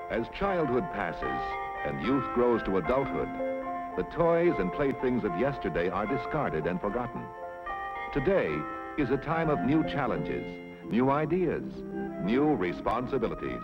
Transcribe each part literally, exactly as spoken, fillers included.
As childhood passes and youth grows to adulthood, the toys and playthings of yesterday are discarded and forgotten. Today is a time of new challenges, new ideas, new responsibilities.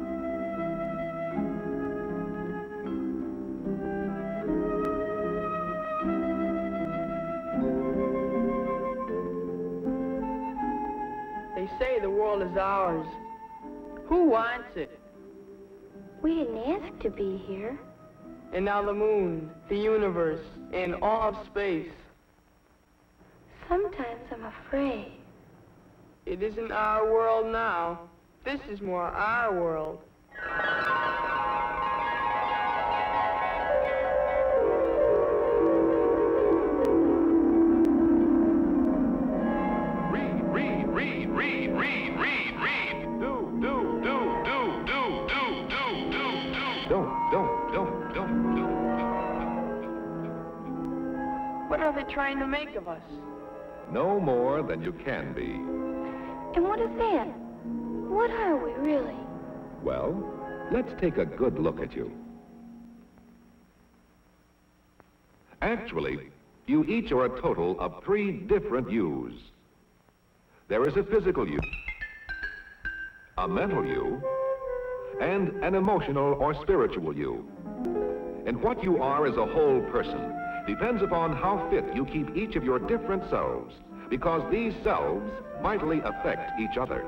They say the world is ours. Who wants it? We didn't ask to be here. And now the moon, the universe, and all of space. Sometimes I'm afraid. It isn't our world now. This is more our world. Read, read, read, read, read, read, read. Do, do, do, do, do, do, do, do, do. Don't, don't, don't, don't, don't. What are they trying to make of us? No more than you can be. And what is that? What are we, really? Well, let's take a good look at you. Actually, you each are a total of three different yous. There is a physical you, a mental you, and an emotional or spiritual you. And what you are as a whole person depends upon how fit you keep each of your different selves, because these selves vitally affect each other.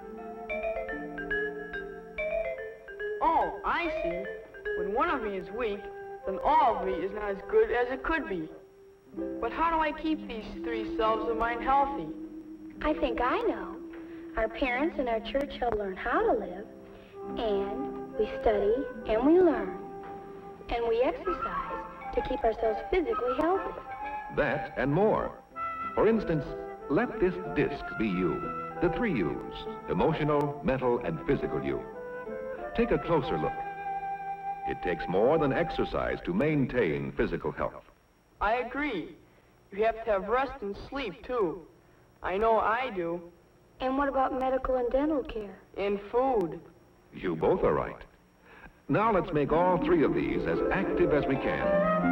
Oh, I see. When one of me is weak, then all of me is not as good as it could be. But how do I keep these three selves of mine healthy? I think I know. Our parents and our church help learn how to live, and we study and we learn, and we exercise to keep ourselves physically healthy. That and more. For instance, let this disc be you, the three yous, emotional, mental, and physical you. Take a closer look. It takes more than exercise to maintain physical health. I agree. You have to have rest and sleep, too. I know I do. And what about medical and dental care? And food. You both are right. Now let's make all three of these as active as we can.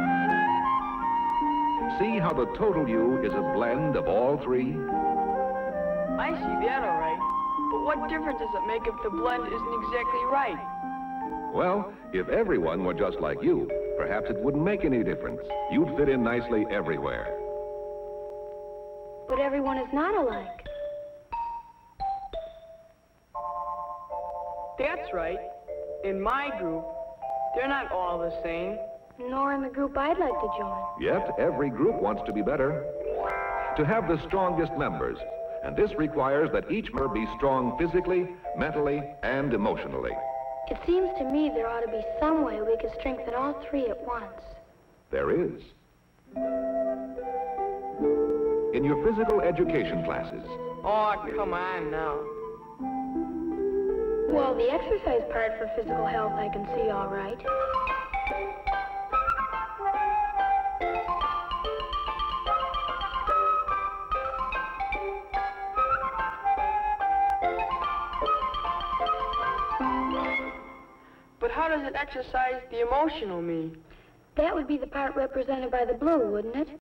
See how the total you is a blend of all three? I see that all right. But what difference does it make if the blend isn't exactly right? Well, if everyone were just like you, perhaps it wouldn't make any difference. You'd fit in nicely everywhere. But everyone is not alike. That's right. In my group, they're not all the same. Nor in the group I'd like to join. Yet every group wants to be better, to have the strongest members, and this requires that each member be strong physically, mentally, and emotionally. It seems to me there ought to be some way we could strengthen all three at once. There is. In your physical education classes. Oh, come on now. Well, the exercise part for physical health I can see all right. But how does it exercise the emotional me? That would be the part represented by the blue, wouldn't it?